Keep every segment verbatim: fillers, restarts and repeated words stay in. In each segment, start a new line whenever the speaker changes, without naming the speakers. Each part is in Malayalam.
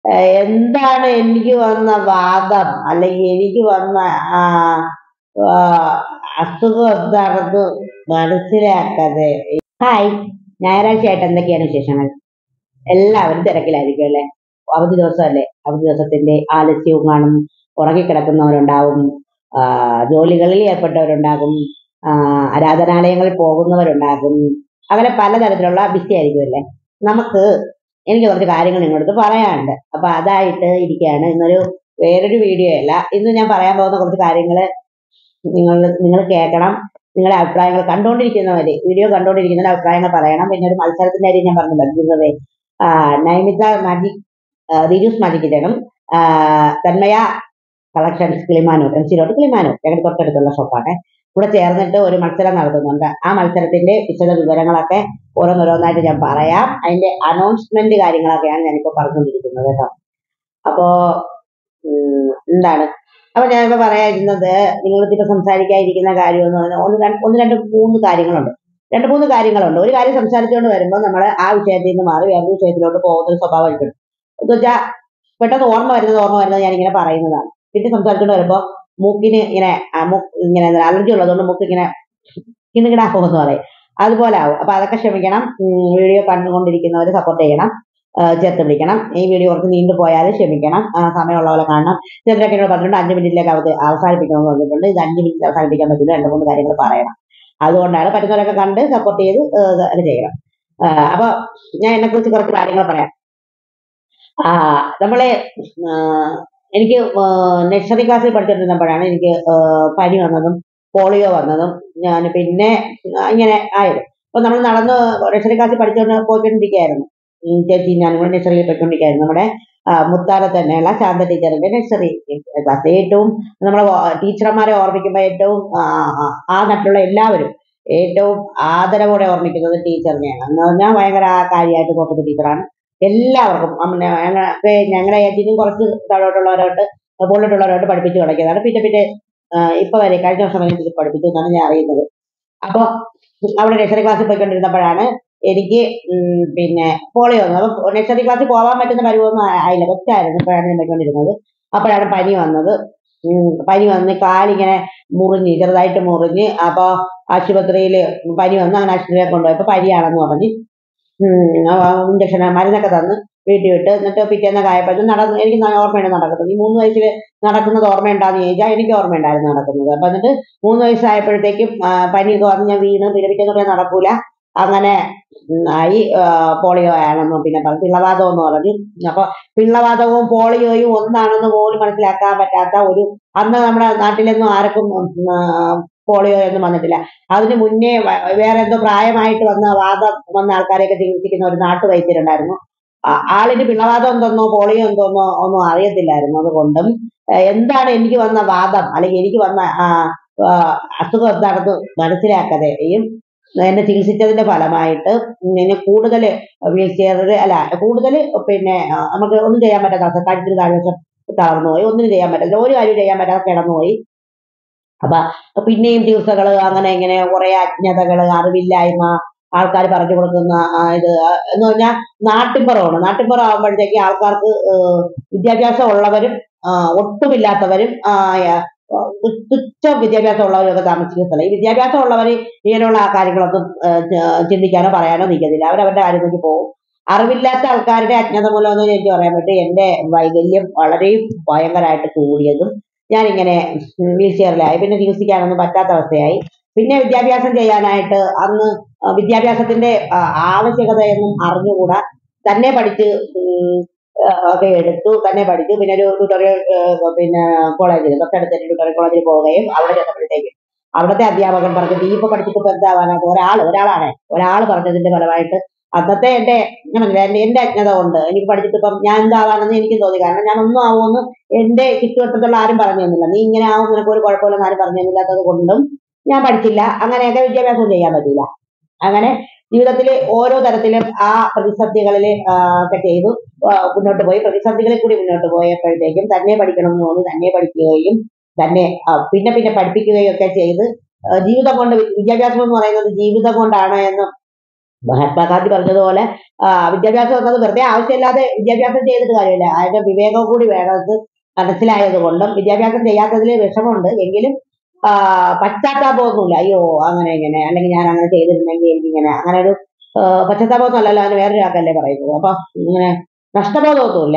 എന്താണ് എനിക്ക് വന്ന വാദം അല്ലെങ്കിൽ എനിക്ക് വന്ന അസുഖം എന്താണെന്ന് മനസ്സിലാക്കാതെ. ഹായ്, ഞായറാഴ്ച ആയിട്ട് എന്തൊക്കെയാണ് വിശേഷങ്ങൾ? എല്ലാവരും തിരക്കിലായിരിക്കും അല്ലേ? അവധി ദിവസമല്ലേ? അവധി ദിവസത്തിന്റെ ആലസ്യവും കാണും, ഉറങ്ങിക്കിടക്കുന്നവരുണ്ടാവും, ജോലികളിൽ ഏർപ്പെട്ടവരുണ്ടാകും, ആരാധനാലയങ്ങളിൽ പോകുന്നവരുണ്ടാകും, അങ്ങനെ പലതരത്തിലുള്ള ബിസി ആയിരിക്കും അല്ലേ? നമുക്ക് എനിക്ക് കുറച്ച് കാര്യങ്ങൾ നിങ്ങളടുത്ത് പറയാനുണ്ട്. അപ്പൊ അതായിട്ട് ഇരിക്കുകയാണ്. ഇന്നൊരു വേറൊരു വീഡിയോ അല്ല. ഇന്ന് ഞാൻ പറയാൻ പോകുന്ന കുറച്ച് കാര്യങ്ങൾ നിങ്ങൾ നിങ്ങൾ കേൾക്കണം. നിങ്ങളുടെ അഭിപ്രായങ്ങൾ കണ്ടുകൊണ്ടിരിക്കുന്നവര് വീഡിയോ കണ്ടുകൊണ്ടിരിക്കുന്നവരുടെ അഭിപ്രായങ്ങൾ പറയണം. പിന്നെ ഒരു മത്സരത്തിന്റെ കാര്യം ഞാൻ പറഞ്ഞില്ല. നൈമിത്ര മാജിക് ഡീജൂസ് മാജിക് കിച്ചണും Thanmaya collections Kilimanoor M C road Kilimanoor ഞങ്ങളുടെ തൊട്ടടുത്തുള്ള ഷോപ്പാണ്. കൂടെ ചേർന്നിട്ട് ഒരു മത്സരം നടത്തുന്നുണ്ട്. ആ മത്സരത്തിന്റെ വിശദ വിവരങ്ങളൊക്കെ ഓരോന്നോരോന്നായിട്ട് ഞാൻ പറയാം. അതിന്റെ അനൗൺസ്മെന്റ് കാര്യങ്ങളൊക്കെയാണ് ഞാനിപ്പോ പറഞ്ഞുകൊണ്ടിരിക്കുന്നത് കേട്ടോ. അപ്പോ എന്താണ് അപ്പൊ ഞാനിപ്പോ പറയാതിരുന്നത്, നിങ്ങളിപ്പോ സംസാരിക്കാതിരിക്കുന്ന കാര്യം എന്ന് പറഞ്ഞാൽ ഒന്ന് രണ്ട് ഒന്ന് രണ്ട് മൂന്ന് കാര്യങ്ങളുണ്ട്. രണ്ട് മൂന്ന് കാര്യങ്ങളുണ്ട്. ഒരു കാര്യം സംസാരിച്ചുകൊണ്ട് വരുമ്പോൾ നമ്മൾ ആ വിഷയത്തിൽ നിന്ന് മാറി വേറൊരു വിഷയത്തിലോട്ട് പോകുന്ന ഒരു സ്വഭാവം എടുക്കണം. എന്ന് വെച്ചാൽ പെട്ടെന്ന് ഓർമ്മ വരുന്നത് ഓർമ്മ വരുന്നത് ഞാനിങ്ങനെ പറയുന്നതാണ്. പിന്നെ സംസാരിച്ചുകൊണ്ട് വരുമ്പോൾ മൂക്കിന് ഇങ്ങനെ ഇങ്ങനെ അലർജി ഉള്ളതുകൊണ്ട് മൂക്ക് ഇങ്ങനെ കിണുകിടാക്കുമെന്ന് പറയും. അതുപോലെ ആവും. അപ്പൊ അതൊക്കെ ക്ഷമിക്കണം. വീഡിയോ കണ്ടുകൊണ്ടിരിക്കുന്നവർ സപ്പോർട്ട് ചെയ്യണം, ചേർത്ത് പിടിക്കണം. ഈ വീഡിയോ കുറച്ച് നീണ്ടു പോയാലും ക്ഷമിക്കണം. സമയമുള്ള പോലെ കാണണം. ചിലരൊക്കെ എന്നോട് പറഞ്ഞിട്ടുണ്ട് അഞ്ച് മിനിറ്റിലേക്ക് അവർക്ക് അവസാനിപ്പിക്കണമെന്ന് പറഞ്ഞിട്ടുണ്ട്. ഇത് അഞ്ച് മിനിറ്റ് അവസാനിപ്പിക്കാൻ പറ്റില്ല, രണ്ട് മൂന്ന് കാര്യങ്ങൾ പറയണം. അതുകൊണ്ടാണ് പറ്റുന്നവരൊക്കെ കണ്ട് സപ്പോർട്ട് ചെയ്ത് അത് ചെയ്യണം. അപ്പൊ ഞാൻ എന്നെ കുറിച്ച് കുറച്ച് കാര്യങ്ങൾ പറയാം. ആ നമ്മളെ എനിക്ക് നഴ്സറി ക്ലാസ്സിൽ പഠിച്ചുകൊണ്ടിരുന്നപ്പോഴാണ് എനിക്ക് പനി വന്നതും പോളിയോ വന്നതും ഞാൻ പിന്നെ ഇങ്ങനെ ആയത്. അപ്പൊ നമ്മൾ നടന്ന് നഴ്സറി ക്ലാസ്സിൽ പഠിച്ചുകൊണ്ട് പോയിക്കൊണ്ടിരിക്കുകയായിരുന്നു. ചേച്ചി ഞാനും കൂടെ നഴ്സറിയിൽ പോയിക്കൊണ്ടിരിക്കുകയായിരുന്നു. നമ്മുടെ മുത്താറത്ത് തന്നെയുള്ള ശാന്ത ടീച്ചറിന്റെ നഴ്സറി ക്ലാസ്. ഏറ്റവും നമ്മളെ ടീച്ചർമാരെ ഓർമ്മിക്കുമ്പോൾ ഏറ്റവും ആ നാട്ടിലുള്ള എല്ലാവരും ഏറ്റവും ആദരവോടെ ഓർമ്മിക്കുന്നത് ടീച്ചറിനെയാണ്. എന്ന് പറഞ്ഞാൽ ഭയങ്കര കാര്യമായിട്ട് നോക്കുന്ന ടീച്ചറാണ്. എല്ലാവർക്കും ഞങ്ങളെ ഞങ്ങളെ ഏറ്റിനും കുറച്ച് താഴോട്ടുള്ളവരോട്ട് മുകളിലോട്ടുള്ളവരോട്ട് പഠിപ്പിച്ചു തുടങ്ങിയതാണ്. പിന്നെ പിന്നെ ഇപ്പൊ വരെ കഴിഞ്ഞ വർഷം വരെ ടീച്ചർ പഠിപ്പിച്ചു എന്നാണ് ഞാൻ അറിയുന്നത്. അപ്പൊ അവിടെ നഴ്സറി ക്ലാസ്സിൽ പോയിക്കൊണ്ടിരുന്നപ്പോഴാണ് എനിക്ക് പിന്നെ പോളിയോ വന്നത്. അപ്പൊ നഴ്സറി ക്ലാസ്സിൽ പോകാൻ പറ്റുന്ന പരുവൊന്നും ആയില്ല, കൊച്ചായിരുന്നു ഇപ്പോഴാണ് ഞാൻ പോയിക്കൊണ്ടിരുന്നത്. അപ്പോഴാണ് പനി വന്നത്. പനി വന്ന് കാലിങ്ങനെ മുറിഞ്ഞ് ചെറുതായിട്ട് മുറിഞ്ഞ്. അപ്പൊ ആശുപത്രിയിൽ പനി വന്ന് അങ്ങനെ ആശുപത്രിയിൽ കൊണ്ടുപോയപ്പോ പനിയാണെന്ന് പറഞ്ഞ് ഇഞ്ചക്ഷൻ മരുന്നൊക്കെ തന്ന് വീട്ടിൽ വിട്ട്. എന്നിട്ട് പിറ്റേന്ന് കായപ്പോ നടന്ന് എനിക്ക് ഓർമ്മയുണ്ട് നടക്കുന്നത്. ഈ മൂന്ന് വയസ്സിൽ നടക്കുന്നത് ഓർമ്മയുണ്ടാന്ന് ചോദിച്ചാൽ എനിക്ക് ഓർമ്മയുണ്ടായിരുന്നു നടക്കുന്നത്. അപ്പൊ എന്നിട്ട് മൂന്ന് വയസ്സായപ്പോഴത്തേക്കും പനിയൊക്കെ വന്ന് ഞാൻ വീണ്. പിന്നെ പിറ്റേന്ന് നടക്കൂല, അങ്ങനെ ആയി. പോളിയോ ആണെന്ന് പിന്നെ പറഞ്ഞു, പിള്ളവാദം എന്ന് പറഞ്ഞു. അപ്പൊ പിള്ളവാദവും പോളിയോയും ഒന്നാണെന്ന് പോലും മനസ്സിലാക്കാൻ പറ്റാത്ത ഒരു, അന്ന് നമ്മുടെ നാട്ടിലൊന്നും ആർക്കും പോളിയോ ഒന്നും വന്നിട്ടില്ല. അതിന് മുന്നേ വേറെ എന്തോ പ്രായമായിട്ട് വന്ന വാദം വന്ന ആൾക്കാരെയൊക്കെ ചികിത്സിക്കുന്ന ഒരു നാട്ടുവൈദ്യരുണ്ടായിരുന്നു. ആളിന് പിള്ളവാദം എന്തോന്നോ പോളിയോ എന്തോന്നോ ഒന്നും അറിയത്തില്ലായിരുന്നു. അതുകൊണ്ടും എന്താണ് എനിക്ക് വന്ന വാദം അല്ലെങ്കിൽ എനിക്ക് വന്ന അസുഖം എന്താണെന്ന് മനസ്സിലാക്കാതെയും എന്നെ ചികിത്സിച്ചതിന്റെ ഫലമായിട്ട് എന്നെ കൂടുതൽ വീൽ ചെയറിൽ അല്ല കൂടുതൽ പിന്നെ നമുക്ക് ഒന്നും ചെയ്യാൻ പറ്റാത്ത അവസ്ഥ, കഴുത്തിന് താഴ്വശം തളർന്നുപോയി, ഒന്നിനും ചെയ്യാൻ പറ്റില്ല, ഒരു കാര്യം ചെയ്യാൻ പറ്റാതെ കിടന്നുപോയി. അപ്പൊ പിന്നെയും ചികിത്സകള് അങ്ങനെ ഇങ്ങനെ കുറെ അജ്ഞതകള്, അറിവില്ലായ്മ, ആൾക്കാർ പറഞ്ഞു കൊടുക്കുന്ന ഇത് എന്ന് പറഞ്ഞാൽ നാട്ടിൻപുറമാണ്. നാട്ടിൻപുറം ആകുമ്പോഴത്തേക്ക് ആൾക്കാർക്ക് വിദ്യാഭ്യാസം ഉള്ളവരും ഒട്ടുമില്ലാത്തവരും തുച്ഛ വിദ്യാഭ്യാസം ഉള്ളവരൊക്കെ താമസിക്കുന്ന സ്ഥലം. ഈ വിദ്യാഭ്യാസം ഉള്ളവർ ഇങ്ങനെയുള്ള കാര്യങ്ങളൊന്നും ചിന്തിക്കാനോ പറയാനോ നിൽക്കത്തില്ല. അവരവരുടെ കാര്യം നോക്കി പോകും. അറിവില്ലാത്ത ആൾക്കാരുടെ അജ്ഞത മൂലമെന്ന് എനിക്ക് പറയാൻ പറ്റും എന്റെ വൈകല്യം വളരെ ഭയങ്കരമായിട്ട് കൂടിയതും ഞാനിങ്ങനെ വീൽ ചെയറിലായി. പിന്നെ ചികിത്സിക്കാനൊന്നും പറ്റാത്ത അവസ്ഥയായി. പിന്നെ വിദ്യാഭ്യാസം ചെയ്യാനായിട്ട് അന്ന് വിദ്യാഭ്യാസത്തിന്റെ ആവശ്യകതയൊന്നും അറിഞ്ഞുകൂടാ. തന്നെ പഠിച്ച് ഒക്കെ എടുത്തു, തന്നെ പഠിച്ചു. പിന്നെ ഒരു ട്യൂട്ടോറിയൽ പിന്നെ കോളേജിൽ തൊട്ടടുത്ത ട്യൂട്ടോറിയൽ കോളേജിൽ പോവുകയും അവിടെ ചെന്നപ്പോഴത്തേക്കും അവിടുത്തെ അധ്യാപകൻ പറഞ്ഞു, നീ ഇപ്പൊ പഠിച്ചിട്ട് ഇപ്പൊ എന്താവാനായിട്ട് ഒരാൾ ഒരാളാണ് ഒരാൾ പറഞ്ഞതിന്റെ ഫലമായിട്ട് അന്നത്തെ എന്റെ എന്റെ അജ്ഞത കൊണ്ട് എനിക്ക് പഠിച്ചിട്ട് ഇപ്പം ഞാൻ എന്താവാനെന്ന് എനിക്കും തോന്നി. കാരണം ഞാൻ ഒന്നും ആവുമെന്ന് എന്റെ ചുറ്റുവട്ടത്തുള്ള ആരും പറഞ്ഞു തന്നില്ല. നീ ഇങ്ങനെ ആവും, നിനക്ക് ഒരു കുഴപ്പമില്ലെന്ന് ആരും പറഞ്ഞു തന്നില്ലാത്തത് കൊണ്ടും ഞാൻ പഠിച്ചില്ല. അങ്ങനെയൊക്കെ വിദ്യാഭ്യാസം ചെയ്യാൻ പറ്റില്ല. അങ്ങനെ ജീവിതത്തിൽ ഓരോ തരത്തിലും ആ പ്രതിസന്ധികളിൽ ഒക്കെ ചെയ്തു മുന്നോട്ട് പോയി. പ്രതിസന്ധികളിൽ കൂടി മുന്നോട്ട് പോയപ്പോഴത്തേക്കും തന്നെ പഠിക്കണമെന്ന് തോന്നി, തന്നെ പഠിക്കുകയും തന്നെ പിന്നെ പിന്നെ പഠിപ്പിക്കുകയും ഒക്കെ ചെയ്ത് ജീവിതം കൊണ്ട്, വിദ്യാഭ്യാസം എന്ന് പറയുന്നത് ജീവിതം കൊണ്ടാണ് എന്ന് മഹാത്മാഗാന്ധി പറഞ്ഞതുപോലെ വിദ്യാഭ്യാസം എന്നത് വെറുതെ ആവശ്യമില്ലാതെ വിദ്യാഭ്യാസം ചെയ്തിട്ട് കാര്യമില്ല, അതിന്റെ വിവേകം കൂടി വേണം. അത് മനസ്സിലായത് കൊണ്ടും വിദ്യാഭ്യാസം ചെയ്യാത്തതിൽ വിഷമമുണ്ട്, എങ്കിലും പശ്ചാത്താപമൊന്നുമില്ല. അയ്യോ അങ്ങനെ ഇങ്ങനെ, അല്ലെങ്കിൽ ഞാൻ അങ്ങനെ ചെയ്തിരുന്നെങ്കിൽ എനിക്കിങ്ങനെ, അങ്ങനെ ഒരു പശ്ചാത്താപമൊന്നും അല്ലല്ലോ, അതിന് വേറൊരു ആൾക്കല്ലേ പറയുന്നത്. അപ്പൊ ഇങ്ങനെ നഷ്ടബോധമൊന്നുമില്ല.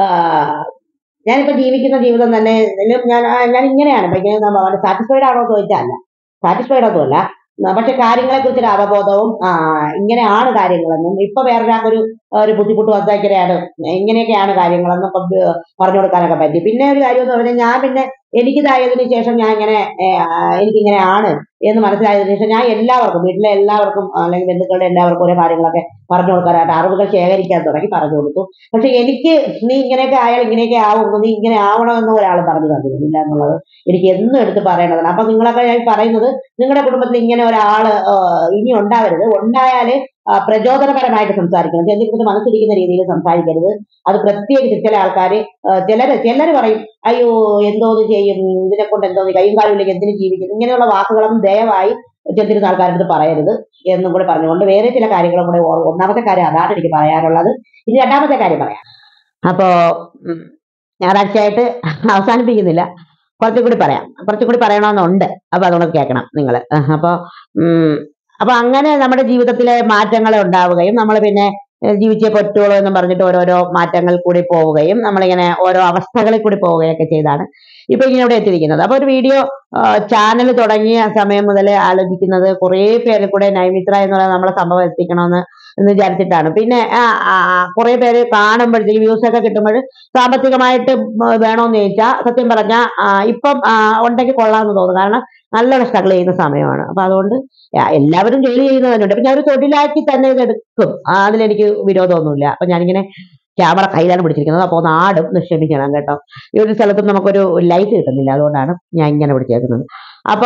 ഞാനിപ്പോ ജീവിക്കുന്ന ജീവിതം തന്നെ ഞാൻ ഞാൻ ഇങ്ങനെയാണ്. ഇപ്പൊ ഇങ്ങനെ സാറ്റിസ്ഫൈഡ് ആണോ എന്ന് ചോദിച്ചാൽ അല്ല, സാറ്റിസ്ഫൈഡ് ഒന്നുമല്ല. പക്ഷെ കാര്യങ്ങളെ കുറിച്ചൊരു അവബോധവും ഇങ്ങനെയാണ് കാര്യങ്ങളെന്നും ഇപ്പൊ വേറൊരാൾക്കൊരു ഒരു ബുദ്ധിമുട്ട് വന്നാൽ ഇങ്ങനെയാണ് ഇങ്ങനെയൊക്കെയാണ് കാര്യങ്ങളെന്നും പറഞ്ഞു കൊടുക്കാനൊക്കെ പറ്റി. പിന്നെ ഒരു കാര്യം എന്ന് പറഞ്ഞാൽ ഞാൻ പിന്നെ എനിക്കിതായതിനു ശേഷം ഞാൻ ഇങ്ങനെ എനിക്കിങ്ങനെ ആണ് എന്ന് മനസ്സിലായതിനു ശേഷം ഞാൻ എല്ലാവർക്കും, വീട്ടിലെ എല്ലാവർക്കും അല്ലെങ്കിൽ ബന്ധുക്കളുടെ എല്ലാവർക്കും ഓരോ കാര്യങ്ങളൊക്കെ പറഞ്ഞു കൊടുക്കാനായിട്ട് അറിവുകൾ ശേഖരിക്കാൻ തുടങ്ങി, പറഞ്ഞു കൊടുത്തു. പക്ഷെ എനിക്ക് നീ ഇങ്ങനെയൊക്കെ ആയാൽ ഇങ്ങനെയൊക്കെ ആവുന്നു, നീ ഇങ്ങനെ ആവണമെന്ന് ഒരാൾ പറഞ്ഞു തന്നിരുന്നില്ല എന്നുള്ളത് എനിക്ക് എന്നും എടുത്ത് പറയേണ്ടതാണ്. അപ്പൊ നിങ്ങളൊക്കെ ഞാൻ പറയുന്നത്, നിങ്ങളുടെ കുടുംബത്തിൽ ഇങ്ങനെ ഒരാള് ഇനി ഉണ്ടാവരുത്. ഉണ്ടായാല് പ്രചോദനപരമായിട്ട് സംസാരിക്കണം, ചെന്നിട്ട് മനസ്സിരിക്കുന്ന രീതിയിൽ സംസാരിക്കരുത്. അത് പ്രത്യേകിച്ച് ചില ആൾക്കാർ, ചിലര് ചിലര് പറയും അയ്യോ എന്തോന്ന് ചെയ്യും, ഇതിനെ കൊണ്ട് എന്തോന്ന്, കൈയും കാലുമില്ലെങ്കിൽ എന്തിനു ജീവിക്കുന്നു, ഇങ്ങനെയുള്ള വാക്കുകളൊന്നും ദയവായി ചെന്നിരുന്ന ആൾക്കാരുടെ പറയരുത് എന്നും കൂടെ പറഞ്ഞുകൊണ്ട് വേറെ ചില കാര്യങ്ങളും കൂടെ. ഒന്നാമത്തെ കാര്യം അതാണ് എനിക്ക് പറയാനുള്ളത്. ഇനി രണ്ടാമത്തെ കാര്യം പറയാം. അപ്പോ ഞായറാഴ്ചയായിട്ട് അവസാനിപ്പിക്കുന്നില്ല, കുറച്ചും കൂടി പറയാം, കുറച്ചും കൂടി പറയണമെന്നുണ്ട്. അപ്പൊ അതുകൊണ്ട് കേൾക്കണം നിങ്ങൾ. അപ്പൊ ഉം അപ്പൊ അങ്ങനെ നമ്മുടെ ജീവിതത്തിലെ മാറ്റങ്ങൾ ഉണ്ടാവുകയും നമ്മൾ പിന്നെ ജീവിച്ചേ പറ്റുള്ളൂ എന്ന് പറഞ്ഞിട്ട് ഓരോരോ മാറ്റങ്ങൾ കൂടി പോവുകയും നമ്മളിങ്ങനെ ഓരോ അവസ്ഥകളിൽ കൂടി പോവുകയൊക്കെ ചെയ്താണ് ഇപ്പൊ ഇങ്ങനെ ഇവിടെ എത്തിയിരിക്കുന്നത്. അപ്പൊ ഒരു വീഡിയോ ചാനൽ തുടങ്ങിയ സമയം മുതൽ ആലോചിക്കുന്നത് കുറേ പേര് കൂടെ നൈമിത്ര എന്ന് പറയുന്ന നമ്മളെ സംഭവം എത്തിക്കണമെന്ന് എന്ന് വിചാരിച്ചിട്ടാണ്. പിന്നെ കുറെ പേര് കാണുമ്പോഴത്തേക്ക് വ്യൂസ് ഒക്കെ കിട്ടുമ്പോൾ സാമ്പത്തികമായിട്ട് വേണമെന്ന് ചോദിച്ചാൽ സത്യം പറഞ്ഞാൽ ഇപ്പം ഉണ്ടെങ്കിൽ കൊള്ളാമെന്ന് തോന്നുന്നു. കാരണം നല്ലോണം സ്ട്രഗിൾ ചെയ്യുന്ന സമയമാണ്. അപ്പൊ അതുകൊണ്ട് എല്ലാവരും ജോലി ചെയ്യുന്നവരുണ്ട്. അപ്പൊ ഞാൻ ഒരു തൊഴിലാക്കി തന്നെ ഇത് എടുക്കും, അതിലെനിക്ക് വിരോധമൊന്നുമില്ല. അപ്പൊ ഞാനിങ്ങനെ ക്യാമറ കയ്യിലാണ് പിടിച്ചിരിക്കുന്നത്. അപ്പോൾ നാടും ക്ഷമിക്കണം കേട്ടോ, ഈ ഒരു സ്ഥലത്തും നമുക്കൊരു ലൈറ്റ് കിട്ടുന്നില്ല, അതുകൊണ്ടാണ് ഞാൻ ഇങ്ങനെ പിടിച്ചേക്കുന്നത്. അപ്പൊ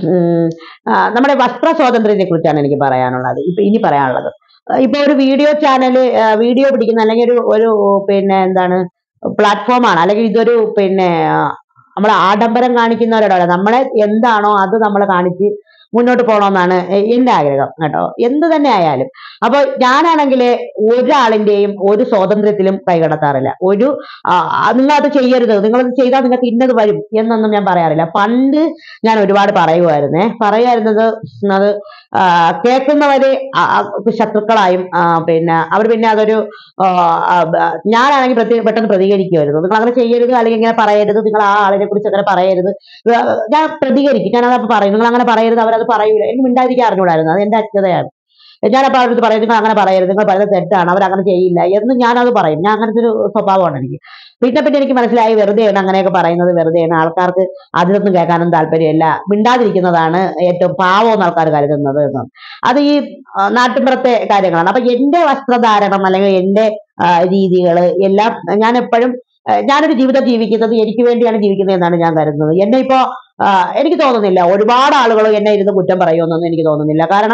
നമ്മുടെ വസ്ത്ര സ്വാതന്ത്ര്യത്തെ കുറിച്ചാണ് എനിക്ക് പറയാനുള്ളത്. ഇപ്പൊ ഇനി പറയാനുള്ളത്, ഇപ്പൊ ഒരു വീഡിയോ ചാനല് വീഡിയോ പിടിക്കുന്ന അല്ലെങ്കിൽ ഒരു ഒരു പിന്നെ എന്താണ് പ്ലാറ്റ്ഫോമാണ്, അല്ലെങ്കിൽ ഇതൊരു പിന്നെ നമ്മളെ ആഡംബരം കാണിക്കുന്നവരോടല്ല, നമ്മളെ എന്താണോ അത് നമ്മളെ കാണിച്ച് മുന്നോട്ട് പോകണമെന്നാണ് എന്റെ ആഗ്രഹം കേട്ടോ, എന്ത് തന്നെ ആയാലും. അപ്പൊ ഞാനാണെങ്കിൽ ഒരാളിന്റെയും ഒരു സ്വാതന്ത്ര്യത്തിലും കൈകടത്താറില്ല. ഒരു നിങ്ങൾ അത് ചെയ്യരുത്, നിങ്ങളത് ചെയ്താൽ നിങ്ങൾക്ക് ഇന്നത് വരും എന്നൊന്നും ഞാൻ പറയാറില്ല. പണ്ട് ഞാൻ ഒരുപാട് പറയുമായിരുന്നേ പറയുമായിരുന്നത് അത് കേൾക്കുന്നവര് ശത്രുക്കളായും പിന്നെ അവർ പിന്നെ അതൊരു ഞാനാണെങ്കിൽ പ്രതി പെട്ടെന്ന് പ്രതികരിക്കുമായിരുന്നു. നിങ്ങൾ അങ്ങനെ ചെയ്യരുത്, അല്ലെങ്കിൽ ഇങ്ങനെ പറയരുത്, നിങ്ങൾ ആ ആളിനെ കുറിച്ച് അങ്ങനെ പറയരുത്. ഞാൻ പ്രതികരിക്കും, ഞാനത് പറയും, നിങ്ങൾ അങ്ങനെ പറയരുത്, അവരത് പറയൂല. എനിക്ക് മിണ്ടാതിരിക്കാൻ അറിഞ്ഞൂടായിരുന്നു, അത് എന്റെ അജ്ഞതയാണ്. ഞാനപ്പോൾ അവരടുത്ത് പറയും, നിങ്ങൾ അങ്ങനെ പറയരുത്, നിങ്ങൾ പറയുന്നത് തെറ്റാണ്, അവരങ്ങനെ ചെയ്യില്ല എന്ന് ഞാനത് പറയും. ഞാൻ അങ്ങനത്തെ ഒരു സ്വഭാവമാണ് എനിക്ക്. പിന്നെ പിന്നെ എനിക്ക് മനസ്സിലായി വെറുതെയാണ് അങ്ങനെയൊക്കെ പറയുന്നത്, വെറുതെയാണ്, ആൾക്കാർക്ക് അതിലൊന്നും കേൾക്കാനും താല്പര്യമില്ല, മിണ്ടാതിരിക്കുന്നതാണ് ഏറ്റവും പാവമെന്ന് ആൾക്കാർ കരുതുന്നത് എന്ന്. അത് ഈ നാട്ടിൻപുറത്തെ കാര്യങ്ങളാണ്. അപ്പൊ എന്റെ വസ്ത്രധാരണം അല്ലെങ്കിൽ എന്റെ രീതികള് എല്ലാം ഞാൻ എപ്പോഴും ഞാനൊരു ജീവിതം ജീവിക്കുന്നത് എനിക്ക് വേണ്ടിയാണ് ജീവിക്കുന്നത് എന്നാണ് ഞാൻ കരുതുന്നത്. എന്നെ ഇപ്പോ എനിക്ക് തോന്നുന്നില്ല ഒരുപാട് ആളുകൾ എന്നെ ഇരുന്ന് കുറ്റം പറയുമെന്നൊന്നും എനിക്ക് തോന്നുന്നില്ല. കാരണം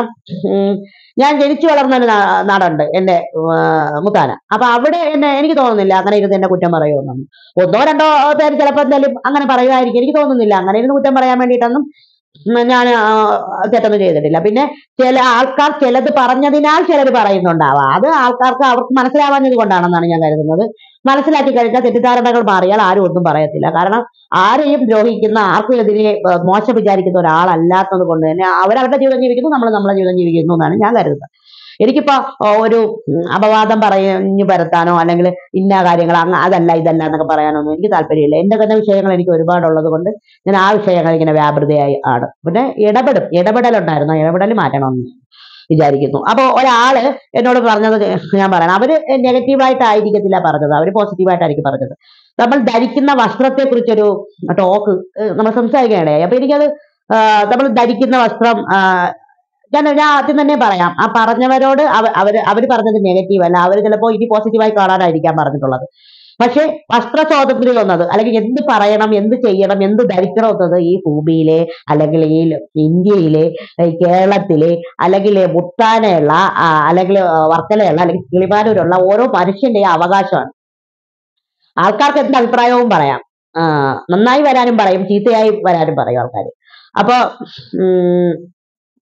ഞാൻ ജനിച്ചു വളർന്ന ഒരു നാടുണ്ട് എന്റെ മുത്താന. അപ്പൊ അവിടെ എന്നെ എനിക്ക് തോന്നുന്നില്ല അങ്ങനെ ഇരുന്ന് എന്നെ കുറ്റം പറയുമെന്നൊന്നും. ഒന്നോ രണ്ടോ പേര് ചിലപ്പോൾ എന്തായാലും അങ്ങനെ പറയുമായിരിക്കും, എനിക്ക് തോന്നുന്നില്ല. അങ്ങനെ ഇരുന്ന് കുറ്റം പറയാൻ വേണ്ടിയിട്ടൊന്നും ഞാൻ തെറ്റൊന്നും ചെയ്തിട്ടില്ല. പിന്നെ ചില ആൾക്കാർ ചിലത് പറഞ്ഞതിനാൽ ചിലർ പറയുന്നുണ്ടാവാം, അത് ആൾക്കാർക്ക് അവർക്ക് മനസ്സിലാവാഞ്ഞത് കൊണ്ടാണെന്നാണ് ഞാൻ കരുതുന്നത്. മനസ്സിലാക്കി കഴിഞ്ഞാൽ തെറ്റിദ്ധാരണകൾ മാറിയാൽ ആരും ഒന്നും പറയത്തില്ല. കാരണം ആരെയും ദ്രോഹിക്കുന്ന ആർക്കും എതിരെ മോശം വിചാരിക്കുന്ന ഒരാളല്ലാത്തത് കൊണ്ട് തന്നെ അവരവരുടെ ജീവിതം ജീവിക്കുന്നു, നമ്മൾ നമ്മളെ ജീവിതം ജീവിക്കുന്നു എന്നാണ് ഞാൻ കരുതുന്നത്. എനിക്കിപ്പോ ഒരു അപവാദം പറഞ്ഞു പരത്താനോ അല്ലെങ്കിൽ ഇന്ന കാര്യങ്ങൾ അങ്ങ് അതല്ല ഇതല്ല എന്നൊക്കെ പറയാനൊന്നും എനിക്ക് താല്പര്യമില്ല. എന്റെ തന്നെ വിഷയങ്ങൾ എനിക്ക് ഒരുപാടുള്ളത് കൊണ്ട് ഞാൻ ആ വിഷയങ്ങൾ ഇങ്ങനെ വ്യാപൃതയായി ആണ്. പിന്നെ ഇടപെടും, ഇടപെടലുണ്ടായിരുന്നു, ഇടപെടൽ മാറ്റണമെന്ന് വിചാരിക്കുന്നു. അപ്പൊ ഒരാള് എന്നോട് പറഞ്ഞത് ഞാൻ പറയണം, അവര് നെഗറ്റീവായിട്ടായിരിക്കത്തില്ല പറഞ്ഞത്, അവര് പോസിറ്റീവായിട്ടായിരിക്കും പറഞ്ഞത്. നമ്മൾ ധരിക്കുന്ന വസ്ത്രത്തെ കുറിച്ചൊരു ടോക്ക് നമ്മൾ സംസാരിക്കുകയാണ്. അപ്പൊ എനിക്കത് നമ്മൾ ധരിക്കുന്ന വസ്ത്രം ഞാൻ ഞാൻ ആദ്യം തന്നെ പറയാം, ആ പറഞ്ഞവരോട് അവര് അവര് പറഞ്ഞത് നെഗറ്റീവ് അല്ല, അവര് ചിലപ്പോ ഇനി പോസിറ്റീവായി കാണാനായിരിക്കാം പറഞ്ഞിട്ടുള്ളത്. പക്ഷെ വസ്ത്ര സ്വാതന്ത്ര്യം എന്നത് അല്ലെങ്കിൽ എന്ത് പറയണം, എന്ത് ചെയ്യണം, എന്ത് ധരിക്കണം എന്നത് ഈ ഭൂമിയിലെ അല്ലെങ്കിൽ ഈ ഇന്ത്യയിലെ കേരളത്തിലെ അല്ലെങ്കിൽ മുത്താനയുള്ള അല്ലെങ്കിൽ വർക്കലയുള്ള അല്ലെങ്കിൽ കിളിമാനൂരുള്ള ഓരോ മനുഷ്യന്റെയും അവകാശമാണ്. ആൾക്കാർക്ക് എന്ത് അഭിപ്രായവും പറയാം, നന്നായി വരാനും പറയും, ചീത്തയായി വരാനും പറയും ആൾക്കാർ. അപ്പൊ ഉം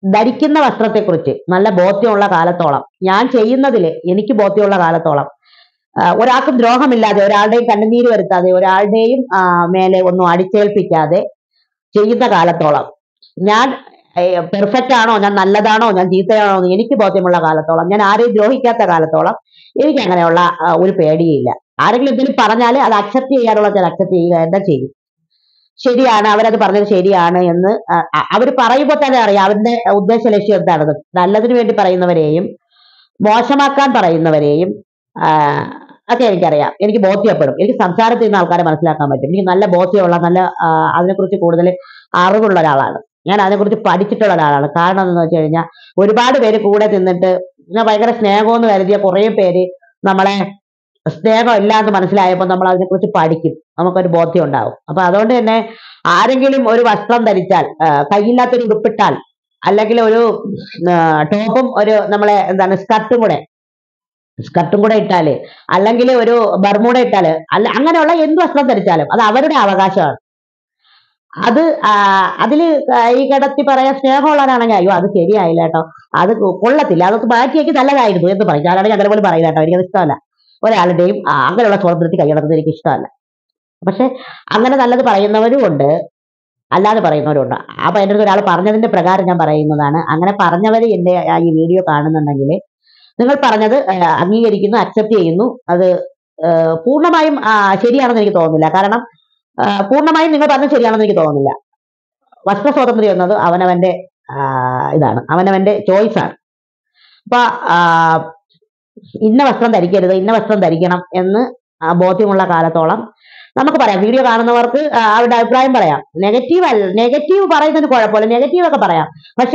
ധരിക്കുന്ന വസ്ത്രത്തെക്കുറിച്ച് നല്ല ബോധ്യമുള്ള കാലത്തോളം, ഞാൻ ചെയ്യുന്നതിൽ എനിക്ക് ബോധ്യമുള്ള കാലത്തോളം, ഒരാൾക്കും ദ്രോഹമില്ലാതെ, ഒരാളുടെയും കണ്ണുനീര് വരുത്താതെ, ഒരാളുടെയും മേലെ ഒന്നും അടിച്ചേൽപ്പിക്കാതെ ചെയ്യുന്ന കാലത്തോളം, ഞാൻ പെർഫെക്റ്റ് ആണോ, ഞാൻ നല്ലതാണോ, ഞാൻ ചീത്തയാണോ എന്ന് എനിക്ക് ബോധ്യമുള്ള കാലത്തോളം, ഞാൻ ആരെയും ദ്രോഹിക്കാത്ത കാലത്തോളം എനിക്ക് അങ്ങനെയുള്ള ഒരു പേടിയില്ല. ആരെങ്കിലും എന്തെങ്കിലും പറഞ്ഞാൽ അത് അക്സെപ്റ്റ് ചെയ്യാനുള്ള ഞാൻ അക്സെപ്റ്റ് ചെയ്യുക എന്താ ചെയ്യും. ശരിയാണ്, അവരത് പറഞ്ഞത് ശരിയാണ് എന്ന് അവർ പറയുമ്പോൾ തന്നെ അറിയാം അവരുടെ ഉദ്ദേശ ലക്ഷ്യം എന്താണെന്ന്. നല്ലതിനു വേണ്ടി പറയുന്നവരെയും മോശമാക്കാൻ പറയുന്നവരെയും ഒക്കെ എനിക്കറിയാം, എനിക്ക് ബോധ്യപ്പെടും. എനിക്ക് സംസാരത്തിൽ നിന്ന് ആൾക്കാരെ മനസ്സിലാക്കാൻ പറ്റും. എനിക്ക് നല്ല ബോധ്യമുള്ള, നല്ല അതിനെക്കുറിച്ച് കൂടുതൽ അറിവുള്ള ഒരാളാണ് ഞാൻ, അതിനെക്കുറിച്ച് പഠിച്ചിട്ടുള്ള ഒരാളാണ്. കാരണം എന്ന് വെച്ച് കഴിഞ്ഞാൽ ഒരുപാട് പേര് കൂടെ നിന്നിട്ട് ഭയങ്കര സ്നേഹമെന്ന് കരുതിയ കുറേ പേര് നമ്മളെ സ്നേഹം ഇല്ല എന്ന് മനസ്സിലായപ്പോൾ നമ്മൾ അതിനെക്കുറിച്ച് പഠിക്കും, നമുക്കൊരു ബോധ്യം ഉണ്ടാവും. അപ്പൊ അതുകൊണ്ട് തന്നെ ആരെങ്കിലും ഒരു വസ്ത്രം ധരിച്ചാൽ, കയ്യില്ലാത്തൊരു ഉടുപ്പിട്ടാൽ, അല്ലെങ്കിൽ ഒരു ടോപ്പും ഒരു നമ്മളെ എന്താണ് സ്കർട്ടും കൂടെ സ്കർട്ടും കൂടെ ഇട്ടാല്, അല്ലെങ്കിൽ ഒരു ബർമൂട ഇട്ടാല്, അല്ല അങ്ങനെയുള്ള എന്ത് വസ്ത്രം ധരിച്ചാലും അത് അവരുടെ അവകാശമാണ്. അത് അതില് ഈ കിടത്തി പറയാൻ സ്നേഹമുള്ളവരാണെങ്കിൽ അയ്യോ അത് ശരിയായില്ല കേട്ടോ, അത് കൊള്ളത്തില്ല, അതൊക്കെ മാറ്റിയേക്ക് നല്ലതായിരുന്നു എന്ന് പറയും. ഞാനാണെങ്കിൽ അങ്ങനെ പോലും പറയില്ല കേട്ടോ, എനിക്കത് ഇഷ്ടമല്ല. ഒരാളുടെയും അങ്ങനെയുള്ള സ്വാതന്ത്ര്യത്തിൽ കൈകടത്തുന്നത് എനിക്ക് ഇഷ്ടമല്ല. പക്ഷെ അങ്ങനെ നല്ലത് പറയുന്നവരും ഉണ്ട്, അല്ലാതെ പറയുന്നവരും ഉണ്ട്. അപ്പൊ എൻ്റെ അടുത്ത് ഒരാൾ പറഞ്ഞതിന്റെ പ്രകാരം ഞാൻ പറയുന്നതാണ്. അങ്ങനെ പറഞ്ഞവർ എൻ്റെ ഈ വീഡിയോ കാണുന്നുണ്ടെങ്കിൽ നിങ്ങൾ പറഞ്ഞത് അംഗീകരിക്കുന്നു, അക്സെപ്റ്റ് ചെയ്യുന്നു. അത് പൂർണ്ണമായും ശരിയാണെന്ന് എനിക്ക് തോന്നുന്നില്ല. കാരണം പൂർണ്ണമായും നിങ്ങൾ പറഞ്ഞത് ശരിയാണെന്ന് എനിക്ക് തോന്നുന്നില്ല. വസ്ത്ര സ്വാതന്ത്ര്യം എന്നത് അവനവന്റെ ഇതാണ്, അവനവന്റെ ചോയ്സാണ്. അപ്പൊ ഇന്ന വസ്ത്രം ധരിക്കരുത്, ഇന്ന വസ്ത്രം ധരിക്കണം എന്ന് ബോധ്യമുള്ള കാലത്തോളം നമുക്ക് പറയാം. വീഡിയോ കാണുന്നവർക്ക് അവരുടെ അഭിപ്രായം പറയാം. നെഗറ്റീവ് അല്ല, നെഗറ്റീവ് പറയുന്നതിന് കുഴപ്പമില്ല, നെഗറ്റീവ് ഒക്കെ പറയാം. പക്ഷെ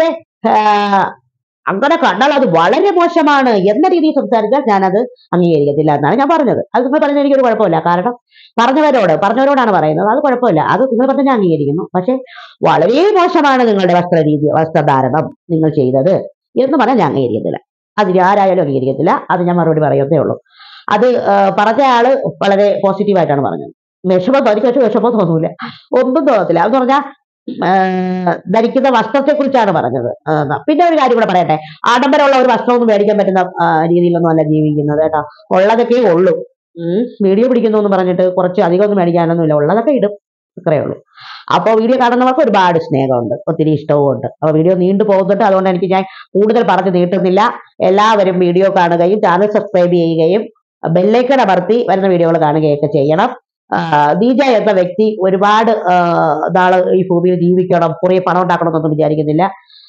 അങ്ങനെ കണ്ടാൽ അത് വളരെ മോശമാണ് എന്ന രീതിയിൽ സംസാരിച്ചാൽ ഞാനത് അംഗീകരിക്കത്തില്ല എന്നാണ് ഞാൻ പറഞ്ഞത്. അത് നിങ്ങൾ പറഞ്ഞാൽ എനിക്കൊരു കുഴപ്പമില്ല. കാരണം പറഞ്ഞവരോട് പറഞ്ഞവരോടാണ് പറയുന്നത്, അത് കുഴപ്പമില്ല, അത് നിങ്ങൾ പറഞ്ഞാൽ ഞാൻ അംഗീകരിക്കുന്നു. പക്ഷെ വളരെ മോശമാണ് നിങ്ങളുടെ വസ്ത്രരീതി, വസ്ത്രധാരണം നിങ്ങൾ ചെയ്തത് എന്ന് പറഞ്ഞാൽ ഞാൻ അംഗീകരിക്കത്തില്ല. അതിന് ആരായാലും അംഗീകരിക്കത്തില്ല. അത് ഞാൻ മറുപടി പറയത്തേ ഉള്ളൂ. അത് പറഞ്ഞ ആള് വളരെ പോസിറ്റീവായിട്ടാണ് പറഞ്ഞത്. വിഷമം തോന്നിക്ക് വെച്ച് വിഷമം തോന്നൂല, ഒന്നും തോന്നത്തില്ല. എന്ന് പറഞ്ഞാൽ ധരിക്കുന്ന വസ്ത്രത്തെ കുറിച്ചാണ് പറഞ്ഞത്. പിന്നെ ഒരു കാര്യം കൂടെ പറയട്ടെ, ആഡംബരമുള്ള ഒരു വസ്ത്രമൊന്നും മേടിക്കാൻ പറ്റുന്ന രീതിയിലൊന്നും അല്ല ജീവിക്കുന്നത് കേട്ടോ. ഉള്ളതൊക്കെ ഉള്ളൂ. ഉം വീഡിയോ പിടിക്കുന്നു എന്ന് പറഞ്ഞിട്ട് കുറച്ച് അധികം ഒന്നും മേടിക്കാനൊന്നുമില്ല, ഉള്ളതൊക്കെ ഇടും, ഇത്രയേ ഉള്ളൂ. അപ്പോൾ വീഡിയോ കാണുന്നവർക്ക് ഒരുപാട് സ്നേഹമുണ്ട്, ഒത്തിരി ഇഷ്ടവും ഉണ്ട്. അപ്പോൾ വീഡിയോ നീണ്ടു പോകുന്നുണ്ട്, അതുകൊണ്ട് എനിക്ക് ഞാൻ കൂടുതൽ പറഞ്ഞു നീട്ടുന്നില്ല. എല്ലാവരും വീഡിയോ കാണുകയും ചാനൽ സബ്സ്ക്രൈബ് ചെയ്യുകയും ബെല്ലൈക്കൺ അമർത്തി വരുന്ന വീഡിയോകൾ കാണുകയൊക്കെ ചെയ്യണം. ദീജ എന്ന വ്യക്തി ഒരുപാട് നാള് ഈ ഭൂമിയിൽ ജീവിക്കണം, കുറെ പണം ഉണ്ടാക്കണം എന്നൊന്നും വിചാരിക്കുന്നില്ല.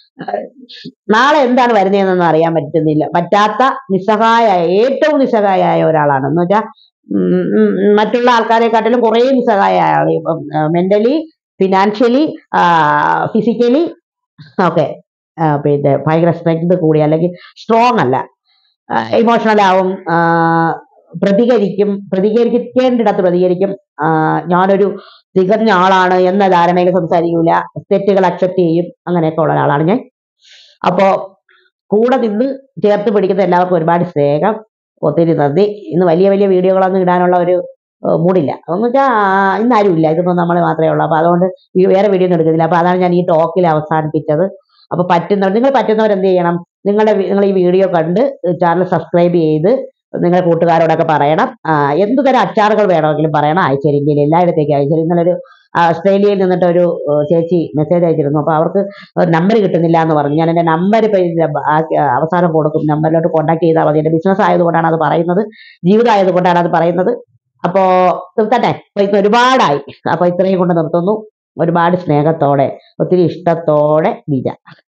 നാളെ എന്താണ് വരുന്നതെന്നൊന്നും അറിയാൻ പറ്റുന്നില്ല, പറ്റാത്ത നിസ്സഹായായ, ഏറ്റവും നിസ്സഹായായ ഒരാളാണ്. എന്ന് വെച്ചാൽ മറ്റുള്ള ആൾക്കാരെക്കാട്ടിലും കുറേ നിസ്സഹായ ആള്, മെന്റലി, ഫിനാൻഷ്യലി, ഫിസിക്കലി ഒക്കെ പിന്നെ ഭയങ്കര സ്ട്രെങ്ത് കൂടി, അല്ലെങ്കിൽ സ്ട്രോങ് അല്ല, ഇമോഷണൽ ആവും, പ്രതികരിക്കും, പ്രതികരിക്കേണ്ടിടത്ത് പ്രതികരിക്കും. ഞാനൊരു തികഞ്ഞ ആളാണ് എന്ന ധാരണയിൽ സംസാരിക്കൂല, തെറ്റുകൾ അക്സെപ്റ്റ് ചെയ്യും, അങ്ങനെയൊക്കെ ഉള്ള ഒരാളാണ് ഞാൻ. അപ്പോ കൂടെ നിന്ന് ചേർത്ത് പിടിക്കുന്ന എല്ലാവർക്കും ഒരുപാട് സ്നേഹം, ഒത്തിരി നന്ദി. ഇന്ന് വലിയ വലിയ വീഡിയോകളൊന്നും ഇടാനുള്ള ഒരു മൂടില്ല, എന്ന് വെച്ചാൽ ഇന്നാരും ഇല്ല, ഇതിപ്പോൾ നമ്മൾ മാത്രമേ ഉള്ളൂ. അപ്പൊ അതുകൊണ്ട് ഈ വേറെ വീഡിയോ ഒന്നും എടുക്കുന്നില്ല. അപ്പൊ അതാണ് ഞാൻ ഈ ടോക്കിൽ അവസാനിപ്പിച്ചത്. അപ്പൊ പറ്റുന്നവർ, നിങ്ങൾ പറ്റുന്നവർ എന്ത് ചെയ്യണം, നിങ്ങളുടെ നിങ്ങൾ ഈ വീഡിയോ കണ്ട് ചാനൽ സബ്സ്ക്രൈബ് ചെയ്ത് നിങ്ങളുടെ കൂട്ടുകാരോടൊക്കെ പറയണം. എന്തു തരം അച്ചാറുകൾ വേണമെങ്കിലും പറയണം, അയച്ചു ഇന്ത്യയിൽ എല്ലായിടത്തേക്കും അയച്ചു. ഇന്നലൊരു ഓസ്ട്രേലിയയിൽ നിന്നിട്ട് ഒരു ചേച്ചി മെസ്സേജ് അയച്ചിരുന്നു. അപ്പൊ അവർക്ക് നമ്പർ കിട്ടുന്നില്ല എന്ന് പറഞ്ഞു. ഞാൻ എൻ്റെ നമ്പർ ഇപ്പൊ അവസാനം കൊടുക്കും, നമ്പറിലോട്ട് കോൺടാക്ട് ചെയ്താൽ മതി. എൻ്റെ ബിസിനസ് ആയതുകൊണ്ടാണ് അത് പറയുന്നത്, ജീവിതം ആയതുകൊണ്ടാണ് അത് പറയുന്നത്. അപ്പോ നിർത്തട്ടെ, അപ്പൊ ഇന്ന് ഒരുപാടായി. അപ്പൊ ഇത്രയും കൊണ്ട് നിർത്തുന്നു. ഒരുപാട് സ്നേഹത്തോടെ, ഒത്തിരി ഇഷ്ടത്തോടെ ദീജ.